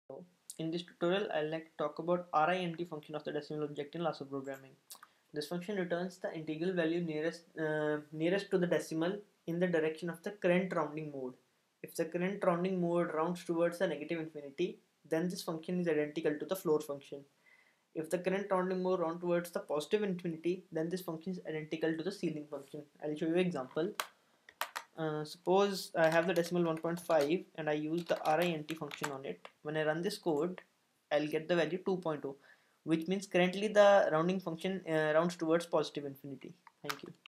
So, in this tutorial, I'd like to talk about RINT function of the decimal object in Lasso programming. This function returns the integral value nearest to the decimal in the direction of the current rounding mode. If the current rounding mode rounds towards the negative infinity, then this function is identical to the floor function. If the current rounding mode rounds towards the positive infinity, then this function is identical to the ceiling function. I'll show you an example. Suppose I have the decimal 1.5 and I use the RINT function on it. When I run this code, I'll get the value 2.0, which means currently the rounding function rounds towards positive infinity. Thank you.